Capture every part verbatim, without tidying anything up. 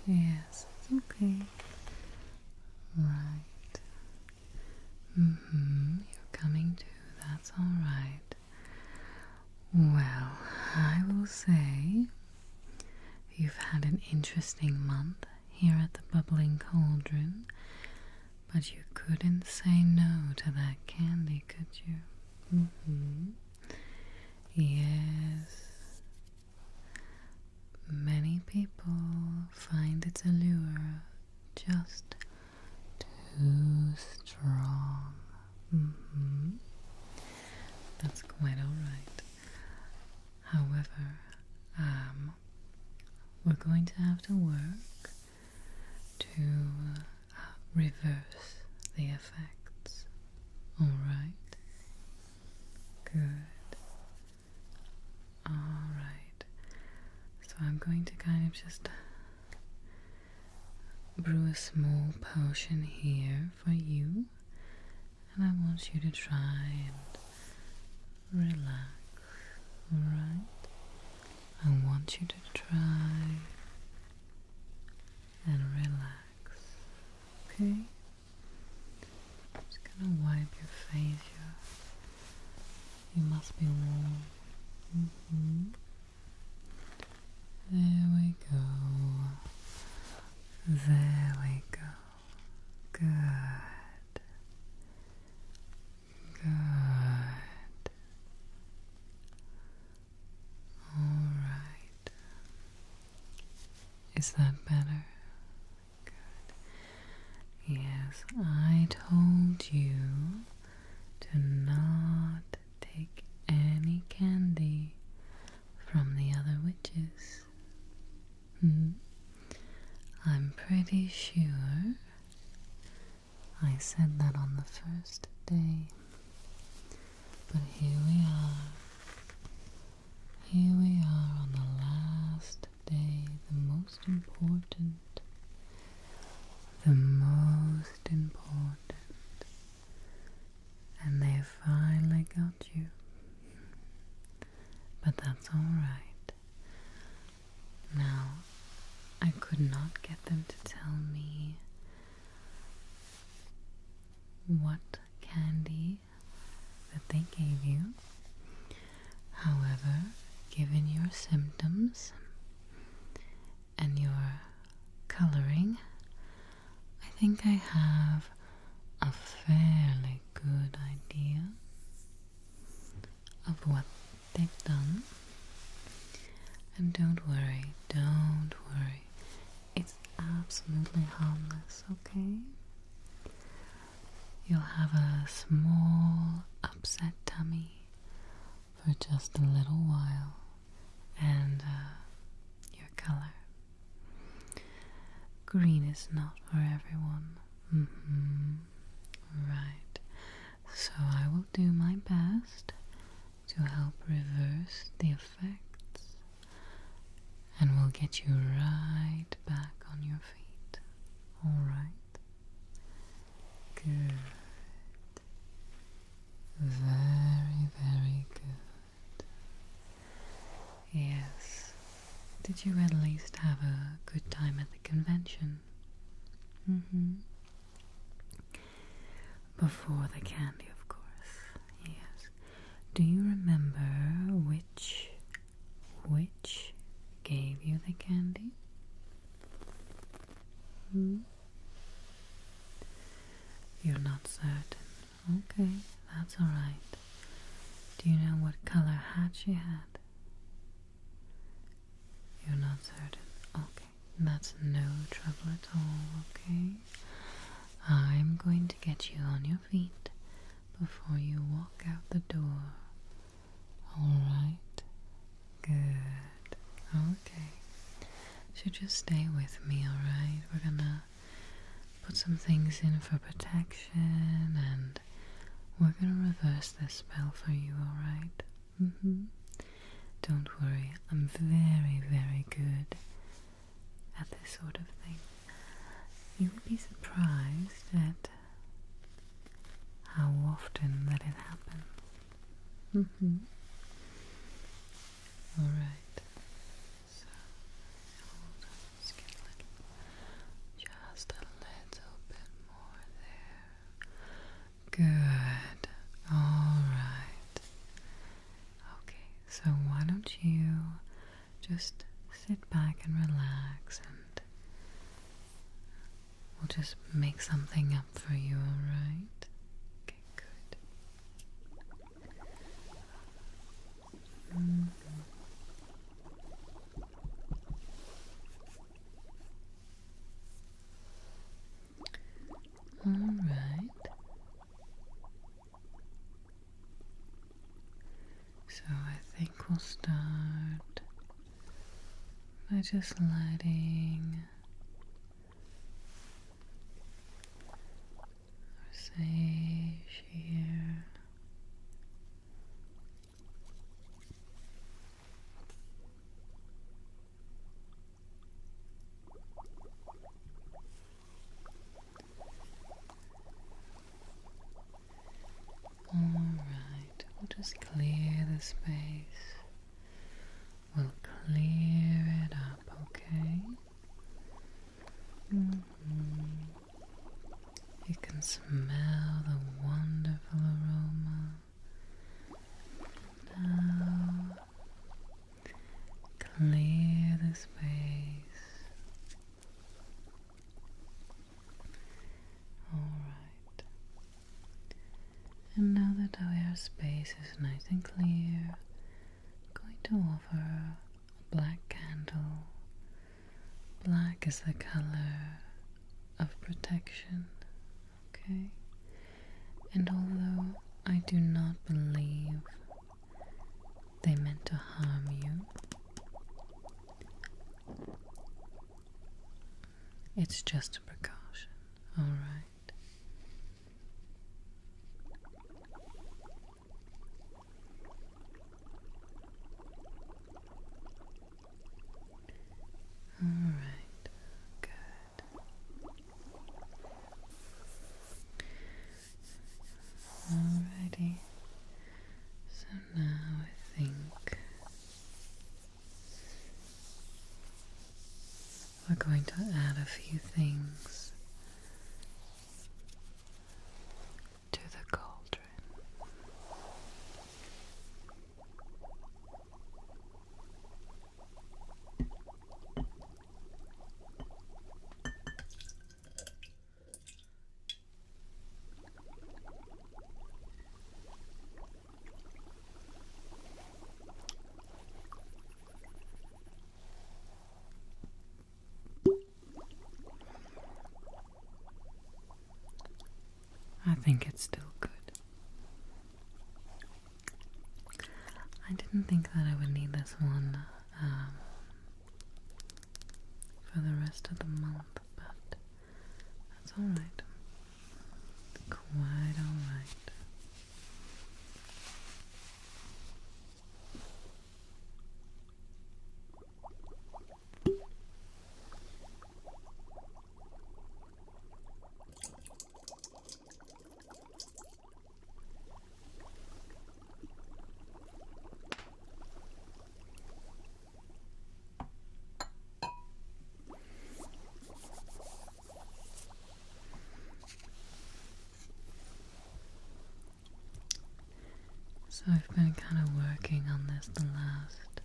Yes, it's okay. Right. Mm-hmm. You're coming to. That's all right. Well, I will say you've had an interesting month here at the Bubbling Cauldron, but you couldn't say no to that candy, could you? Mm-hmm. Yes. Many people find its allure just too strong. Mm-hmm. That's quite alright. However, um, we're going to have to work to uh, reverse the effects. Alright? Good. Alright. So I'm going to kind of just brew a small potion here for you, and I want you to try and relax. Alright? I want you to try and relax. Okay? I'm just gonna wipe your face. You must be warm. Mm-hmm. There we go. There we go. Good. Good. Alright. Is that better? Good. Yes, I told you to not take any candy from the other witches. Hmm. I'm pretty sure I said that on the first day, but here we are. Here we are on the last day, the most important, the most important, and they finally got you. But that's alright. Now, I could not get them to tell me what candy that they gave you. However, given your symptoms and your coloring, I think I have a fairly good idea of what they've done. And don't worry, don't worry. It's absolutely harmless, okay? You'll have a small upset tummy for just a little while, and uh, your color. Green is not for everyone. Mm-hmm. Right. So I will do my best to help reverse the effects, and we'll get you right back on your feet. Alright? Good. Very, very good. Yes. Did you at least have a good time at the convention? Mm-hmm. Before the candy, of course. Yes. Do you remember which witch gave you the candy? Hmm? You're not certain. Okay, that's alright. Do you know what color hat she had? You're not certain. Okay, that's no trouble at all, okay? I'm going to get you on your feet before you walk out the door. Alright? Good. Okay. So just stay with me, alright? We're gonna put some things in for protection, and we're gonna reverse this spell for you, alright? Mm-hmm. Don't worry, I'm very, very good at this sort of thing. You would be surprised at how often that it happens. Mm-hmm. Alright. So, hold on, let's get a little just sit back and relax, and we'll just make something up for you, alright? Okay, good. Mm-hmm. Alright. So I think we'll start by just letting our sage here Alright, we'll just clear the space. We'll clear it up, okay? Mm-hmm. You can smell the wonderful aroma. Now, clear the space. Alright. And now that our space is nice and clear, I'm going to offer a black candle. Black is the color of protection, okay? And although I do not believe they meant to harm you, it's just a precaution, alright? Alright, good. Alrighty, so now I think we're going to add a few things to the cauldron. I think it's still good. I didn't think that I would need this one um, for the rest of the month, but that's alright. Quite alright. So I've been kind of working on this the last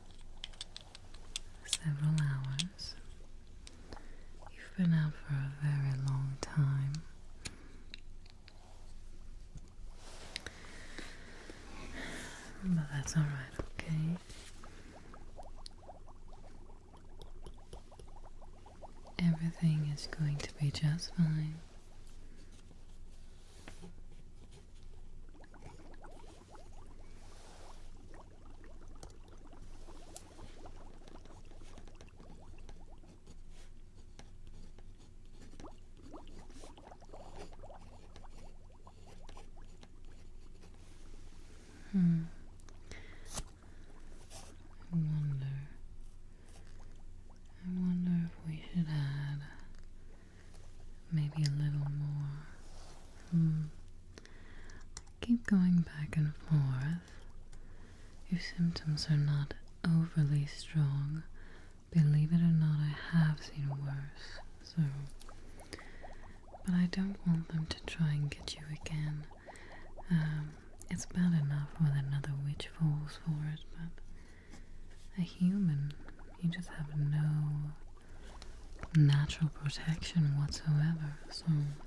several hours. You've been out for a very long time. But that's alright, okay? Everything is going to be just fine. Hmm. I wonder. I wonder if we should add maybe a little more. Hmm. Keep going back and forth. Your symptoms are not overly strong. Believe it or not, I have seen worse. So, but I don't want them to try and get you again. Um. It's bad enough when another witch falls for it, but a human You just have no natural protection whatsoever, so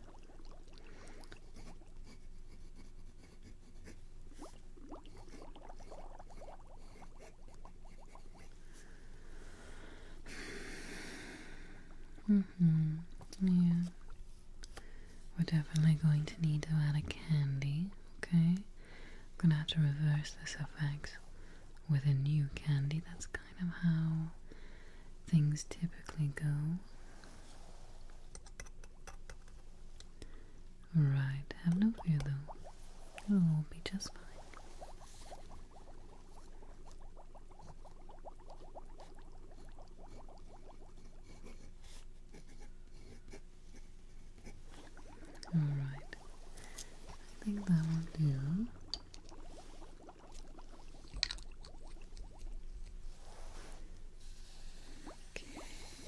mm-hmm. Yeah. We're definitely going to need to add a candy, okay? I'm gonna have to reverse this effect with a new candy. That's kind of how things typically go. Right, have no fear though. It'll all be just fine. Alright, I think that will do. Okay.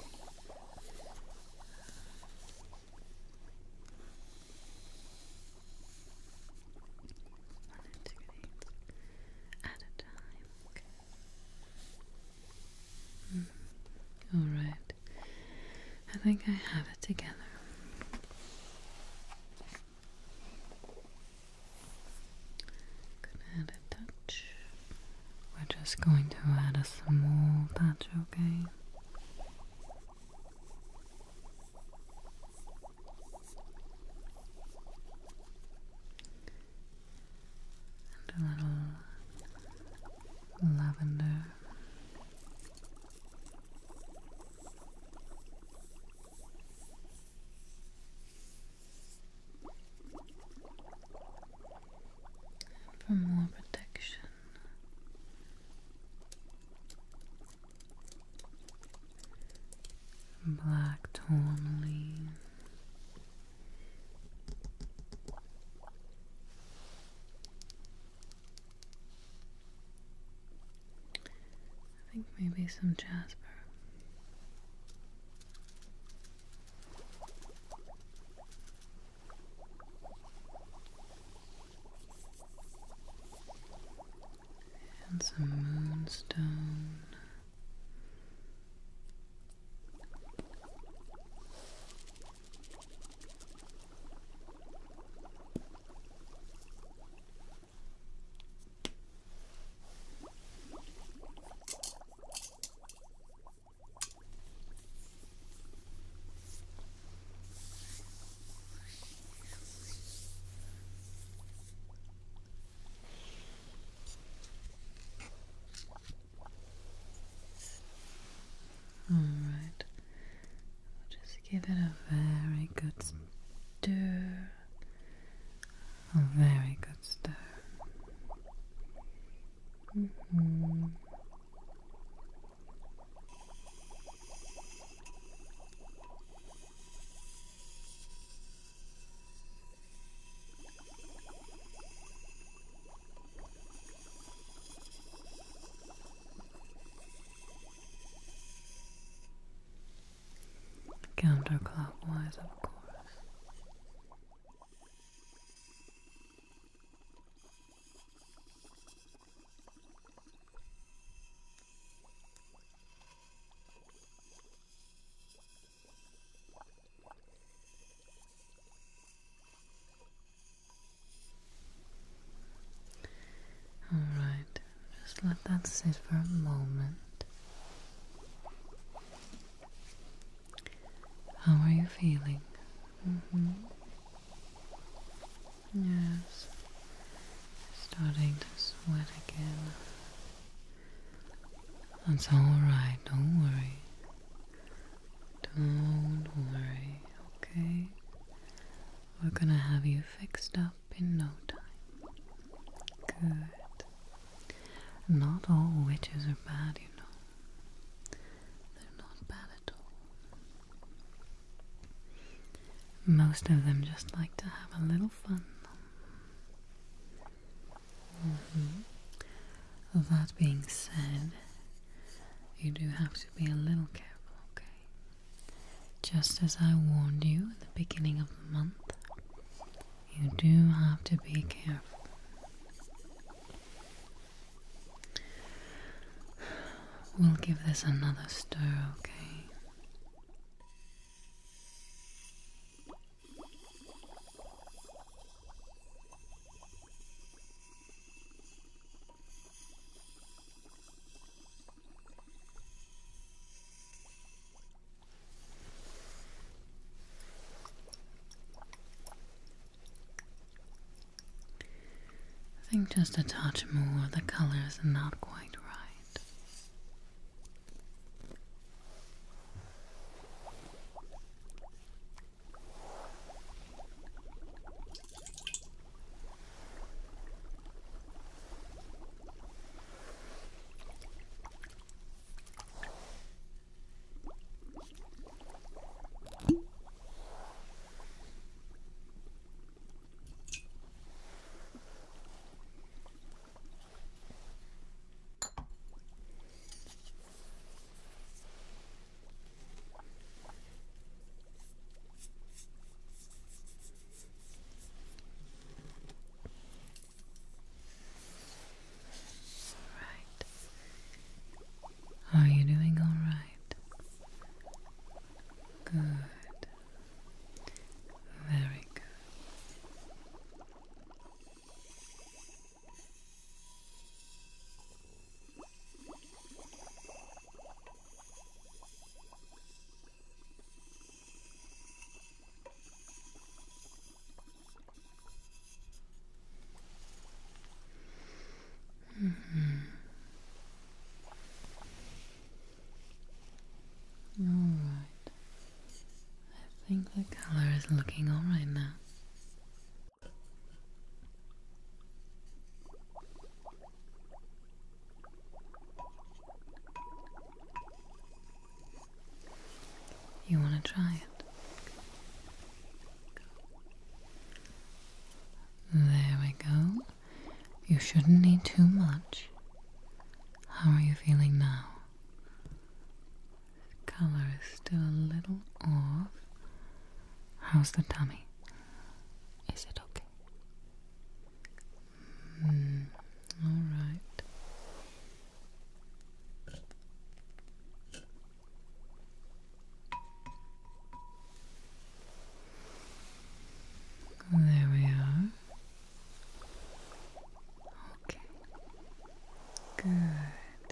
One and two eggs at a time. Okay. Mm. Alright, I think I have it together. Add a touch. We're just going to add a small touch, okay? And a little lavender. For more protection, black tourmaline, I think maybe some jasper. And some moonstone. Alright, just give it a very good stir, a very good stir. Mm-hmm. Counterclockwise, of course. Alright, just let that sit for a moment. How are you feeling? Mm-hmm. Yes. Starting to sweat again. That's alright, don't worry. Don't worry, okay? We're gonna have you fixed up in no time. Good. Not all witches are bad, you know. They're not bad at all. Most of them just like to have a little fun. Mm-hmm. That being said, you do have to be a little careful, okay? Just as I warned you at the beginning of the month, you do have to be careful. We'll give this another stir, okay? I think just a touch more, the color is not quite right. Are you doing all right? Good. Very good. Mm-hmm. Alright. I think the color is looking alright now. You want to try it? There we go. You shouldn't need too much. How are you feeling now? Color is still a little off. How's the tummy? Is it okay? Mm, all right. There we are. Okay. Good.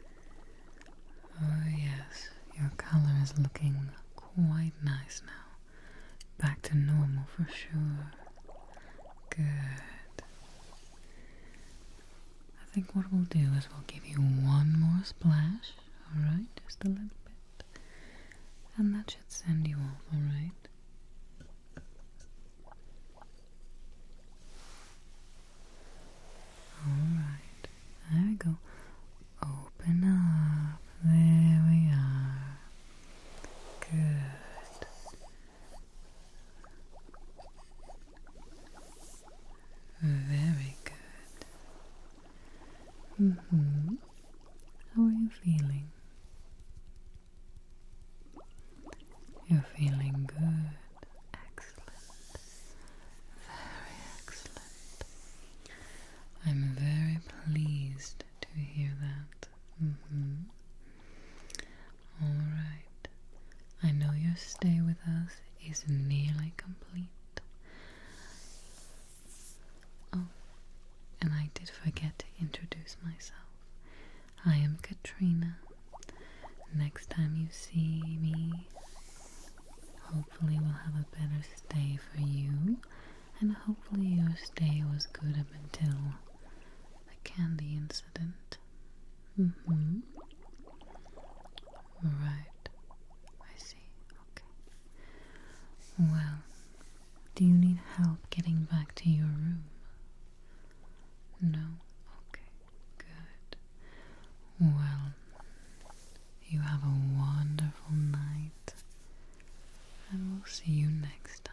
Oh yes, your color is looking quite nice now. Back to normal for sure. Good. I think what we'll do is we'll give you one more splash, alright? Just a little bit. And that should send you off, alright? Alright. There we go. Open up. There we are. Good. Very good. Mm-hmm. How are you feeling? You're feeling good. Excellent. Very excellent. I'm very pleased to hear that. Mm-hmm. Alright. I know your stay with us is nearly complete. Oh, and I did forget to introduce myself. I am Katrina. Next time you see me, hopefully we'll have a better stay for you, and hopefully your stay was good up until the candy incident. Mm-hmm. Right. I see. Okay. Well, do you need help getting back to your room? No? Okay. Good. Well, you have a wonderful night, and we'll see you next